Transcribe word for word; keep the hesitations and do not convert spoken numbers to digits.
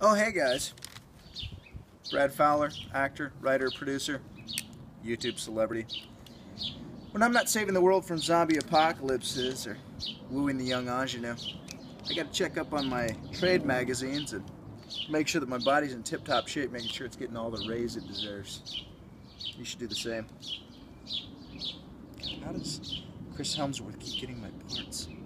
Oh, hey guys. Brad Fowler, actor, writer, producer, YouTube celebrity. When I'm not saving the world from zombie apocalypses or wooing the young ingenue, I gotta check up on my trade magazines and make sure that my body's in tip-top shape, making sure it's getting all the raise it deserves. You should do the same. How does Chris Helmsworth keep getting my parts?